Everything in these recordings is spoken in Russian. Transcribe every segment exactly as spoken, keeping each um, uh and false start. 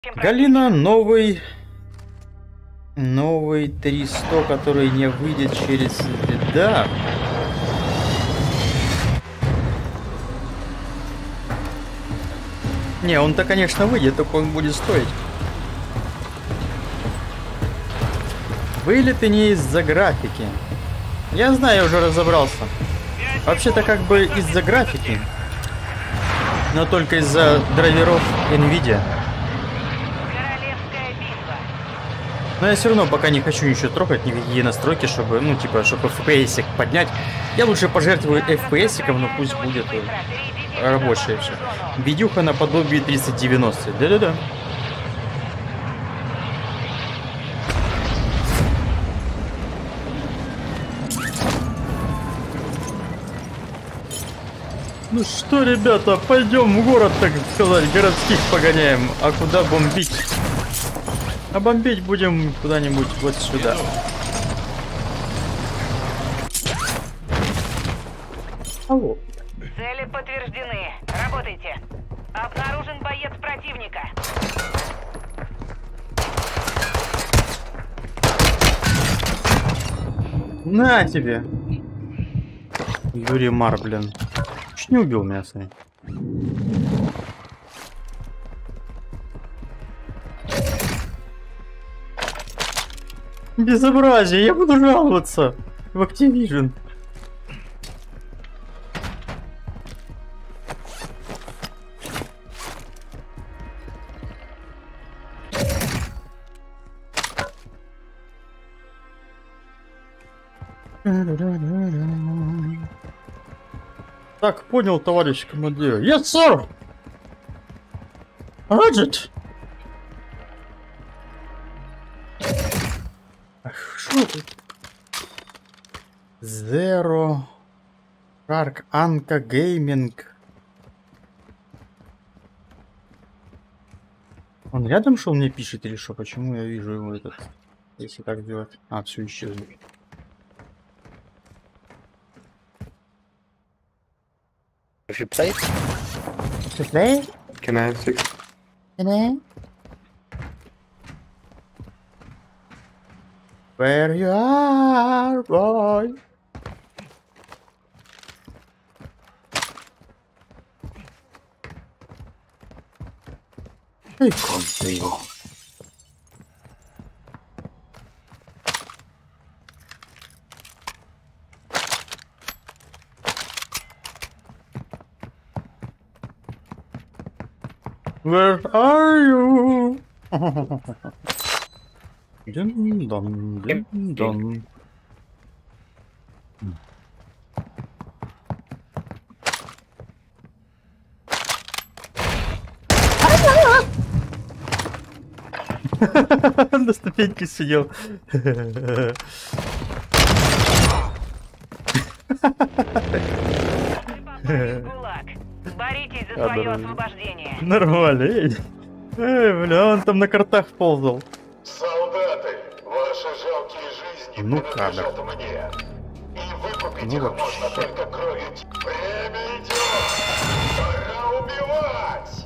Галина, новый... Новый триста, который не выйдет через... Да. Не, он-то, конечно, выйдет, только он будет стоить. Вылеты не из-за графики. Я знаю, я уже разобрался. Вообще-то как бы из-за графики. Но только из-за драйверов NVIDIA. Но я все равно пока не хочу ничего трогать, никакие настройки, чтобы, ну, типа, чтобы эф пи эс поднять. Я лучше пожертвую эф пи эс, но пусть будет рабочее все. Видюха наподобие тридцать девяносто. Да-да-да. Ну что, ребята, пойдем в город, так сказать, городских погоняем. А куда бомбить? А бомбить будем куда-нибудь вот сюда. Алло. Цели подтверждены. Работайте. Обнаружен боец противника. На тебе. Юрий Мар, блин. Чуть не убил меня, Сань. Безобразие, я буду жаловаться в Activision. Так, понял, товарищ командир. Yes, sir! Roger! Что тут? Zero Shark Anka Gaming. Он рядом, что он мне пишет или что? Почему я вижу его этот? Если так делать. А, все исчезло. If you play, To play? can I have six? Can I? Where you are, boy? Эй, ты его. Where are you? Dun, dun, dun, dun. На ступеньке сидел. Боритесь за свое освобождение. Нормально, эй. Эй, бля, он там на картах ползал. Солдаты, ваши жалкие жизни Ну, принадлежат кадр. мне. И выкупить Ну, их вообще. можно только кровью. Время идет! Пора убивать!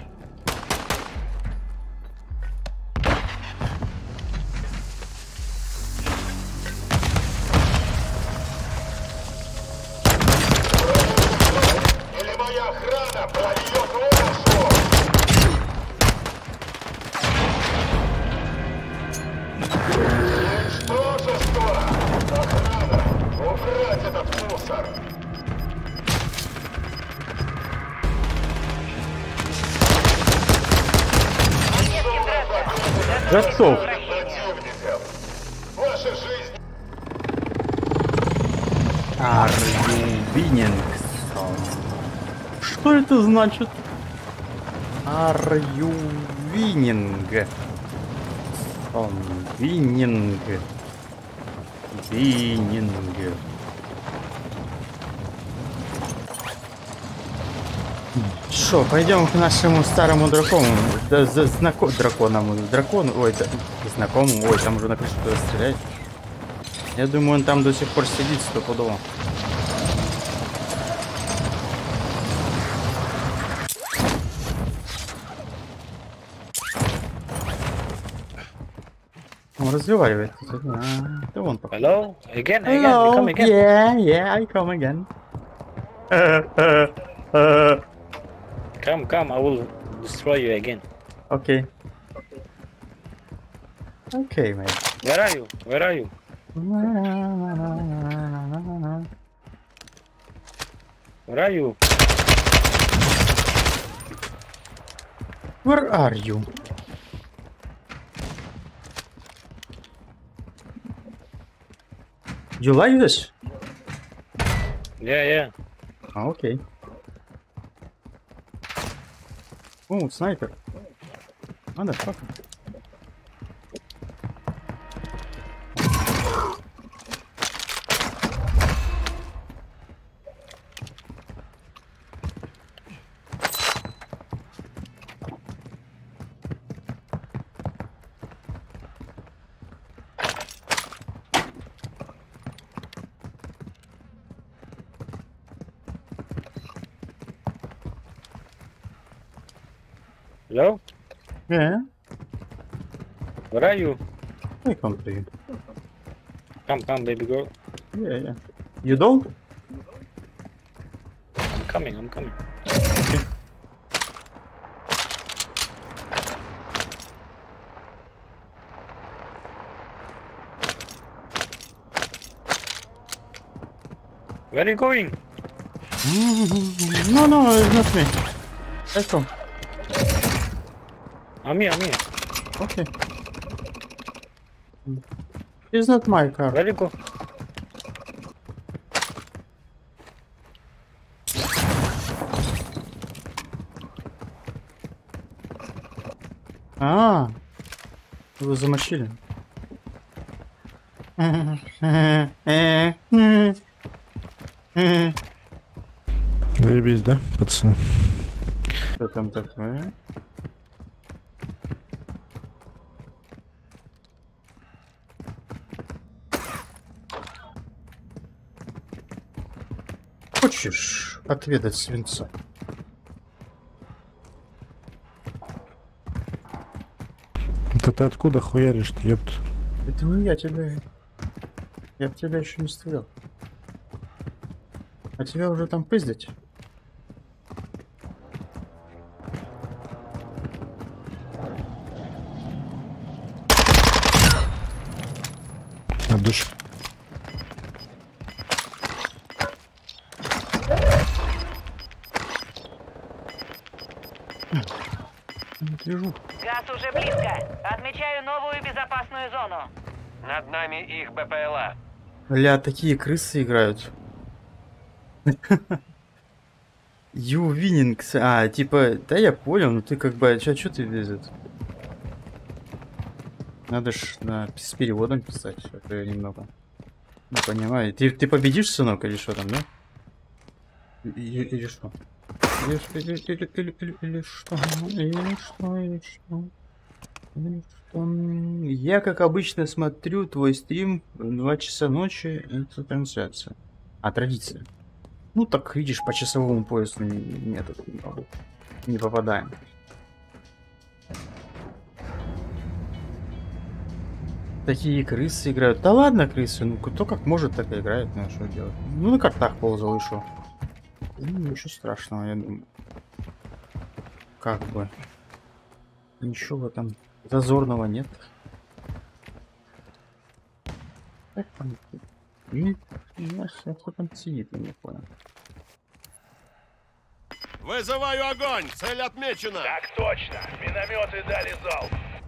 Или моя охрана прольет вашу! Ничтожество! Охрана! Убрать этот мусор! Готов. Противников! Ваша жизнь! Are you winning? Что это значит? Are you winning? Он winning. Winning. Шо, пойдем к нашему старому дракону. Да, за, знако, драконому. Дракону. Ой, да, знакомому. Ой, там уже на крышу кто-то стреляет. Я думаю, он там до сих пор сидит стопудово. Он разговаривает. А, да вон пока. Hello? Again, again, Hello, come again. yeah, yeah, I come again. Uh, uh, uh. Come, come, I will destroy you again. Okay. Okay, mate. Where are you? Where are you? Where are you? Where are you? You like this? Yeah, yeah. А, окей. О, снайпер. Надо, как? Hello? Yeah, Where are you? I come to you. Come, come, baby girl. Yeah, yeah. You don't? I'm coming, I'm coming. Where are you going? No, no, it's not me. Let's go. I'm here, I'm here. Okay. It's not my car. Where you go? А, его замочили. Заебись, да, пацаны? Что там такое? Хочешь отведать свинца? Это ты откуда хуяришь-то, ёпт? Это не я тебя. Я в тебя еще не стрелял. А тебя уже там пиздить? От души. Лежу. Газ уже близко. Отмечаю новую безопасную зону. Над нами их БПЛА. Бля, такие крысы играют. You winning. А, типа, да я понял, но ты как бы, чё, чё ты везет? Надо ж на, с переводом писать, а то я немного не понимаю. Ты, ты победишь, сынок, или что там, да? Или, или что? Или, или, или, или, или, или что? Или что? Или что? Или что? Я, как обычно, смотрю твой стрим в два часа ночи. Это трансляция. А, традиция. Ну, так, видишь, по часовому поясу нет, не попадаем. Такие крысы играют. Да ладно, крысы, ну кто как может, так и играет, ну что делать. Ну на картах ползал и шо. Ну, ничего страшного, я думаю. Как бы. Ничего в этом зазорного нет. Как там? Не, не, кто там сидит, я не понял. Вызываю огонь! Цель отмечена! Так точно. Минометы дали залп.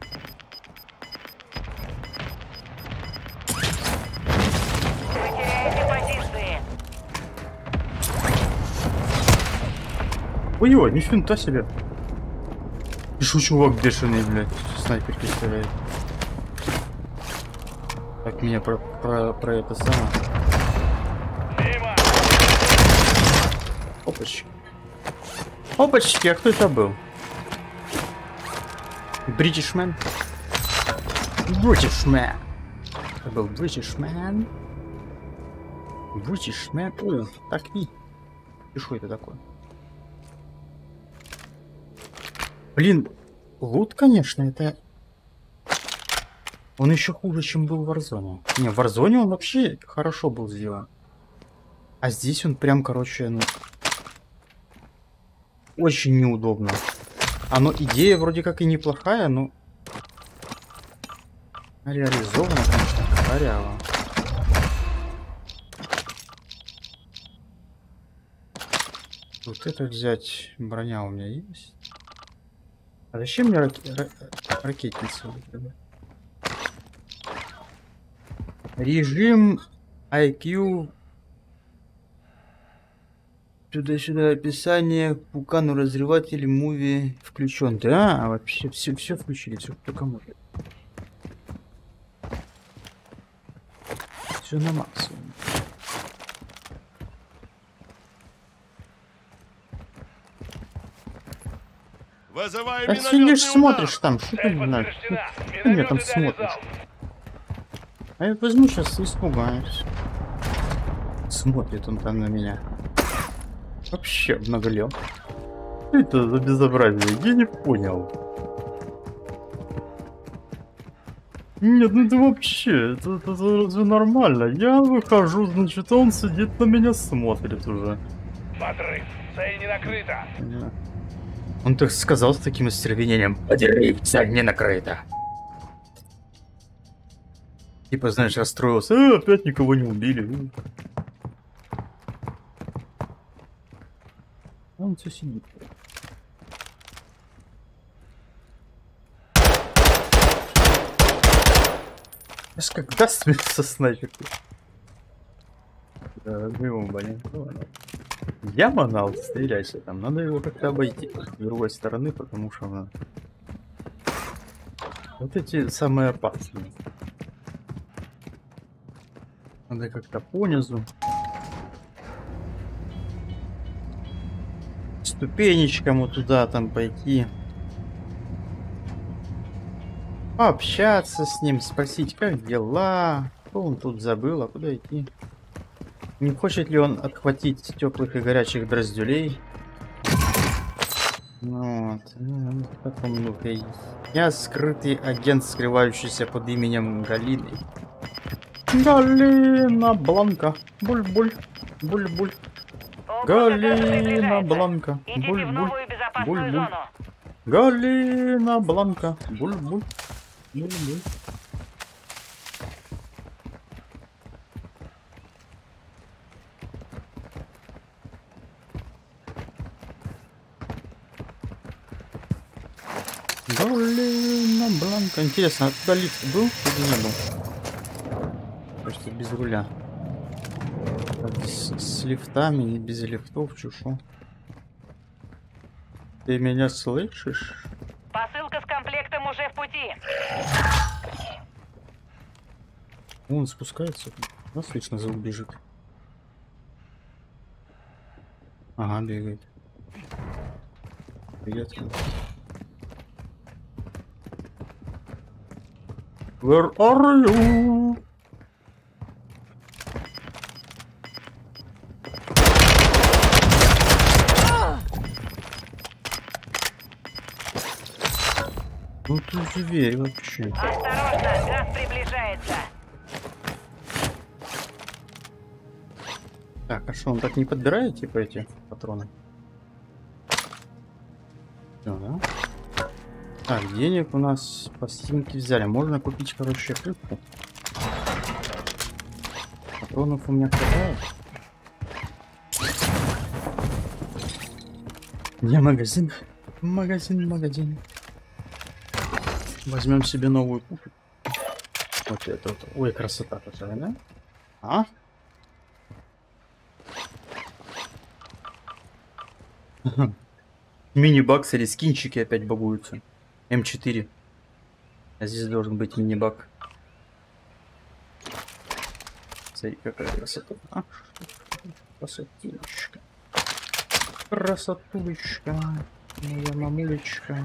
Вы теряете позиции. Ой-ой, нифига себе. Пишу, чувак бешеный, блядь, снайперки стреляет. Так, меня про, про, про это самое. Мимо. Опачки. Опачки, а кто это был? Бритишмен? Бритишмен. Это был Бритишмен. Бритишмен. О, так не. И что это такое? Блин, лут, конечно, это... Он еще хуже, чем был в Warzone. Не, в Warzone он вообще хорошо был сделан. А здесь он прям, короче, ну... Очень неудобно. Оно, идея вроде как и неплохая, но... Реализована, конечно, коряво. Вот это взять. Броня у меня есть. А зачем мне раке... ра... ракетница? Режим ай кью. Сюда-сюда описание. Пукану разрыватель муви включен. Да, вообще все, все включили, все только может. Все на максимум. Вызывай А сидишь, смотришь там, что ты не знаешь? Подтверждена. Ты меня там Минометы дали смотришь. залп. А я возьму сейчас и испугаюсь. Смотрит он там на меня. Вообще обнаглел. Что это за безобразие? Я не понял. Нет, ну это вообще, это, это, это разве нормально? Я выхожу, значит, он сидит на меня, смотрит уже. Подрыв. Цель не накрыта. Понятно. Он так сказал с таким остервенением. Подрыв, цель не накрыта. Типа, знаешь, расстроился. А, опять никого не убили. А он все сидит. Аж как даст мне со снайперки. Да, его, блин. Я манал, стреляйся там. Надо его как-то обойти с другой стороны, потому что она... Вот эти самые опасные. Надо как-то понизу. Ступенечкам вот туда там пойти. Пообщаться с ним, спросить, как дела. Что он тут забыл, а куда идти? Не хочет ли он отхватить теплых и горячих дроздюлей? Вот. Ну, потом, ну-ка, я скрытый агент, скрывающийся под именем Галины. Галина Бланка. Буль-буль. Буль-буль. Галина Бланка. Идите в новую безопасную Буль-буль. зону. Галина Бланка. Буль-буль. Буль-буль. Галина Бланка. Интересно, оттуда лифт был или не был? Почти без руля. С, с лифтами, не без лифтов, чушу. Ты меня слышишь? Посылка с комплектом уже в пути. Он спускается. Ну, слышно, звук бежит. Ага, бегает. Привет. Where are you? Ну ты зверь вообще. Осторожно, газ приближается. Так, а что, он так не подбирает, типа, эти патроны? Всё, да? Так, денег у нас по стимке взяли. Можно купить, короче, рыбку. Патронов у меня хватает. Где магазин? Магазин, магазин. Возьмем себе новую пушку. Вот это вот. Ой, красота такая, да? А? Мини-баг или скинчики опять багуются. эм четыре. А здесь должен быть мини-баг. Смотри, какая красота. А? Красотулечка. Красотулечка. Моя мамулечка.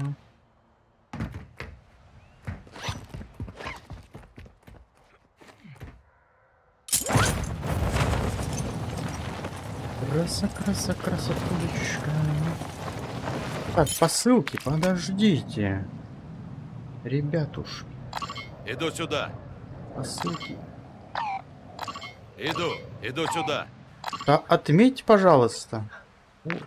Краса, краса, красотулечка. Так, посылки, подождите. Ребятушки. Иду сюда. Посылки. Иду. Иду сюда. Да отметь, пожалуйста. Вот.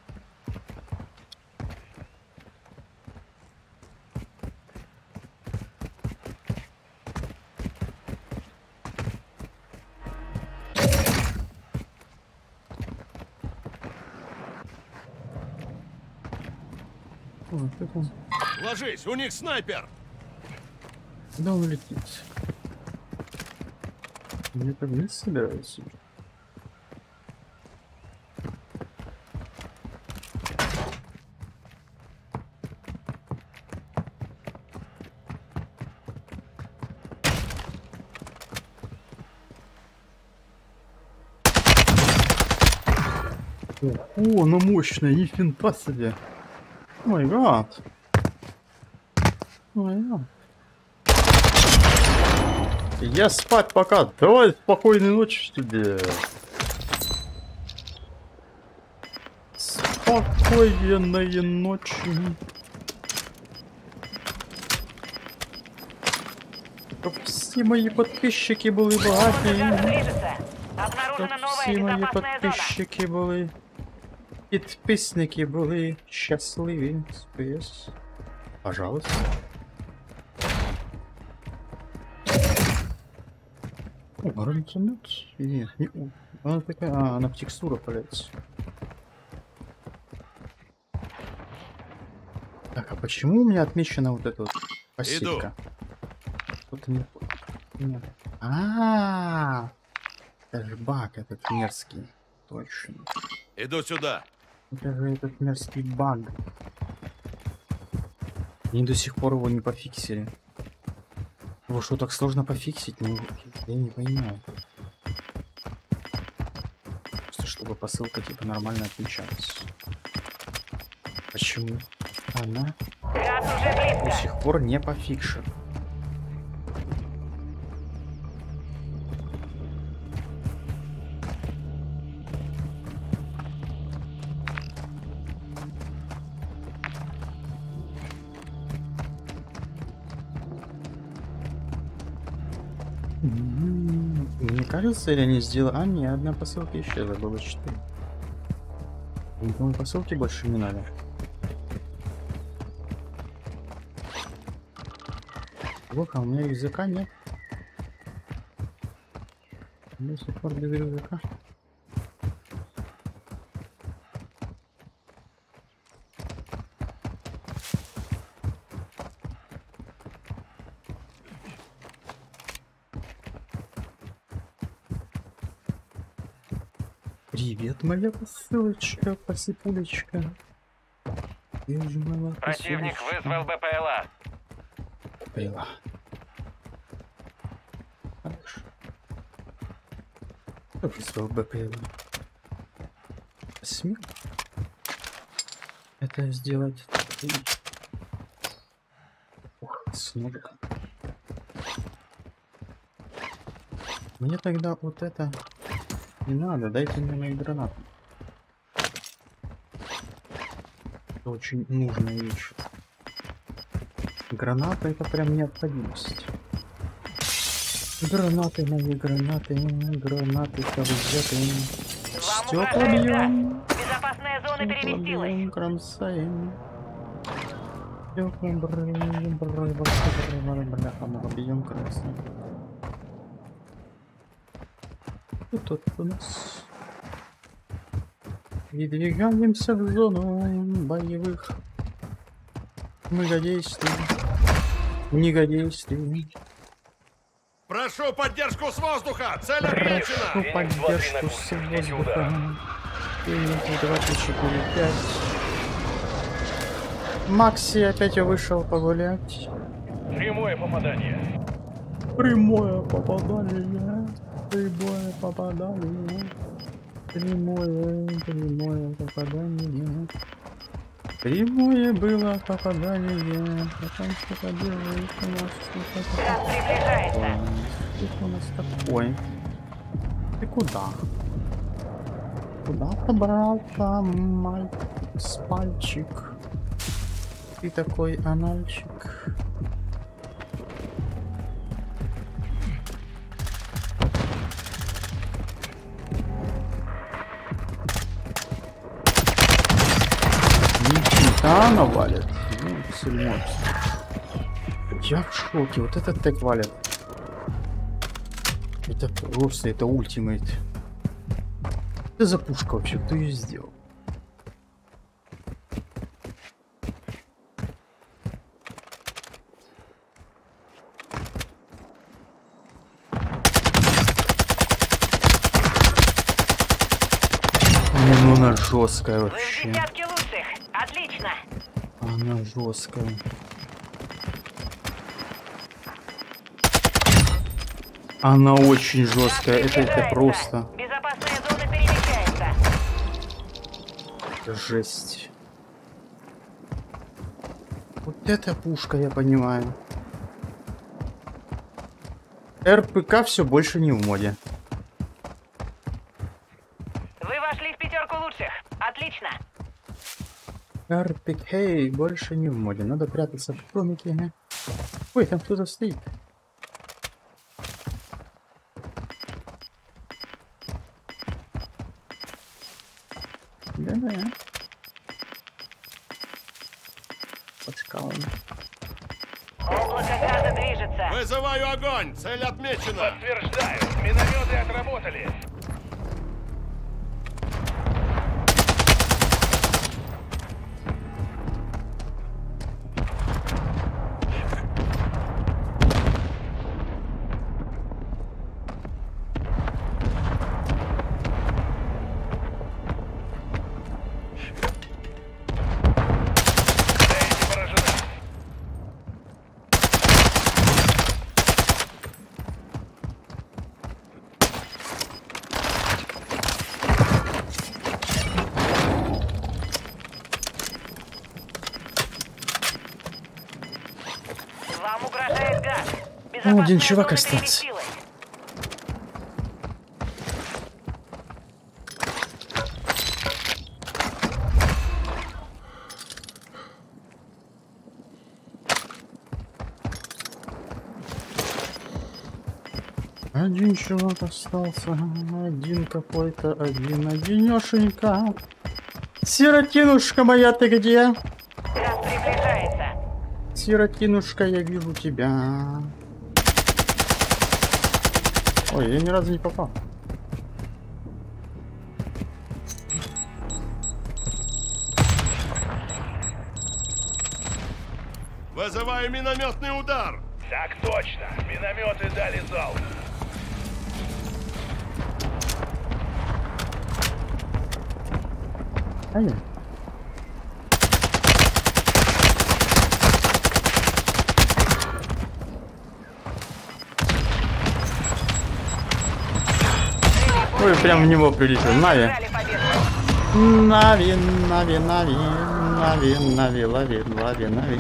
Вот это. Ложись, у них снайпер. Куда он летит? Где-то вниз собирается. О, она мощная, ни финта себе. О май гад. О май гад. Я спать пока. Давай спокойной ночи тебе. Спокойной ночи. Чтоб все мои подписчики были богатые. Движется. Чтоб Обнаружена новая все мои безопасная зона. подписчики были. Підписники були щасливі. Спес. Пожалуйста. О, гранатомет? Нет, не у. Она такая. А, она в текстурах валяется. Так, а почему у меня отмечена вот эта вот пассивка? Что-то не понял. А, это же баг этот мерзкий. Точно. Иду сюда. Это же этот мерзкий баг. Они до сих пор его не пофиксили. Его что, так сложно пофиксить? Ну, я не понимаю. Просто чтобы посылка типа нормально отмечалась. Почему она Газ уже до близко. сих пор не пофикшена? Мне кажется, или они сделали... А, не, одна посылка исчезла, было четыре. Никому посылки больше не надо. Плохо, у меня языка нет. До сих пор без языка. Привет, моя посылочка, посыпулечка. Я же моя Противник посылочка. вызвал БПЛА. Пила. Хорошо. Кто вызвал БПЛА? Смел это сделать? Ух, с ножиком. Мне тогда вот это не надо, дайте мне мои гранаты. Это очень нужная вещь. Граната — это прям необходимость. Гранаты, мои гранаты, гранаты, взяты. Вам Стёкла угрожает бьем, газ. Безопасная зона стёкла переместилась. бьем, кромсаем. Стёкла брым, брым, брым, бляха, мы бьем, кромсаем. И тут у нас выдвигаемся в зону боевых многодействий, негодействий. Прошу поддержку с воздуха. Цель Прошу отмечена. поддержку с воздуха. Феникс два три четыре пять. Макси опять вышел погулять. Прямое попадание. Прямое попадание. Прямое попадание. Прямое, прямое попадание. Прямое было попадание. Потом что-то делает у нас. Газ приближается. Что у нас такое? Ты куда? Куда собрался, мой спальчик? Ты такой анальчик. Да, она валит. Ну, сильно. Я в шоке. Вот этот тег валит. Это просто, это ультимейт. Что за пушка вообще? Кто ее сделал? Не, ну она жесткая Вы в вообще. десятке лучших. Отлично. Она жесткая. Она очень жесткая. Это, это просто Безопасная зона перемещается. жесть. Вот эта пушка, я понимаю. РПК все больше не в моде. Вы вошли в пятерку лучших. Отлично. РПК больше не в моде. Надо прятаться в домике. Ой, там кто-то стоит. Да-да. Под скалами. Облако газа движется. Вызываю огонь! Цель отмечена! Подтверждаю, минометы отработали. Цель поражена. Вам угрожает газ. Ну, один Безопасная чувак зона остался. переместилась. Один чувак остался. Один какой-то. Один одинешенька. Сиротинушка моя, ты где? Газ приближается. Сиротинушка, я вижу тебя. Ой, я ни разу не попал. Вызываю минометный удар! Так точно. Минометы дали залп. Ай. Ой, прям в него прилетел. Нави. Дали победу. Нави, нави, нави, нави, нави, лови, лови, нави.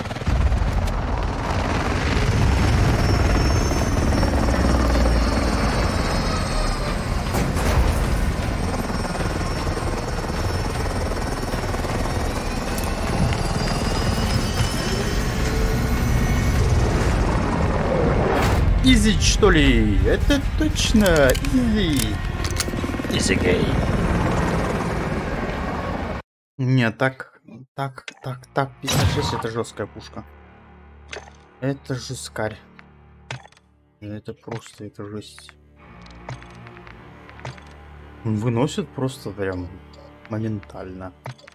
Изи, что ли? Это точно изи. Изи гей. Не, так, так, так, так, пятьдесят шесть это жесткая пушка. Это жесткарь. Это просто, это жесть. Он выносит просто прям моментально.